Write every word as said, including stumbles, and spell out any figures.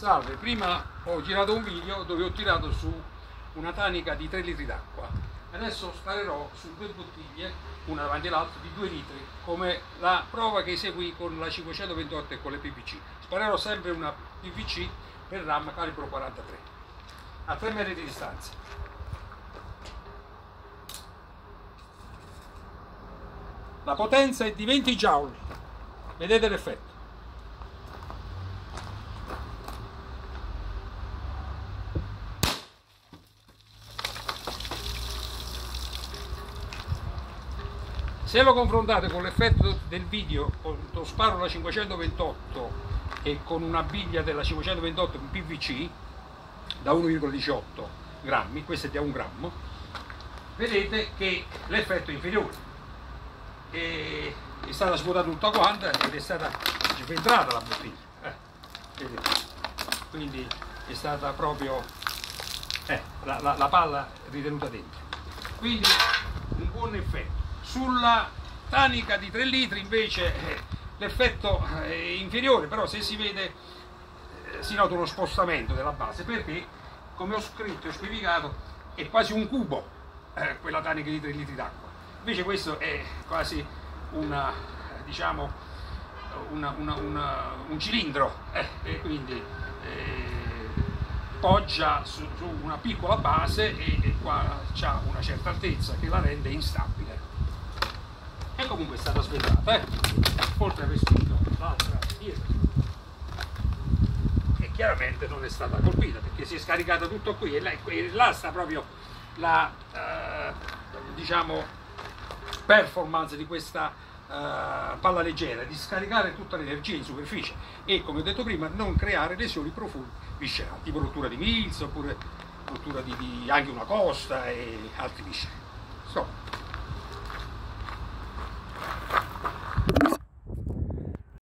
Salve, prima ho girato un video dove ho tirato su una tanica di tre litri d'acqua. Adesso sparerò su due bottiglie, una davanti all'altra, di due litri, come la prova che eseguì con la cinquecentoventotto e con le P V C. Sparerò sempre una P V C per RAM calibro quarantatré, a tre metri di distanza. La potenza è di venti joule, vedete l'effetto. Se lo confrontate con l'effetto del video, quando sparo la cinquecentoventotto e con una biglia della cinquecentoventotto in P V C da uno virgola diciotto grammi, questo è da un grammo, vedete che l'effetto è inferiore. E è stata svuotata tutta quanta ed è stata sventrata la bottiglia. Eh, vedete? Quindi è stata proprio eh, la, la, la palla ritenuta dentro. Quindi un buon effetto. Sulla tanica di tre litri invece eh, l'effetto è inferiore, però se si vede eh, si nota uno spostamento della base, perché come ho scritto e specificato è quasi un cubo eh, quella tanica di tre litri d'acqua, invece questo è quasi una, diciamo, una, una, una, un cilindro eh, e quindi eh, poggia su, su una piccola base e, e qua c'ha una certa altezza che la rende instabile. E comunque è stata sventrata, eh? Oltre a aver spinto l'altra dietro, e chiaramente non è stata colpita perché si è scaricata tutto qui e là, e là sta proprio la eh, diciamo performance di questa eh, palla leggera, di scaricare tutta l'energia in superficie e, come ho detto prima, non creare lesioni profonde viscerali, tipo rottura di milz oppure rottura di, di anche una costa e altri visceri.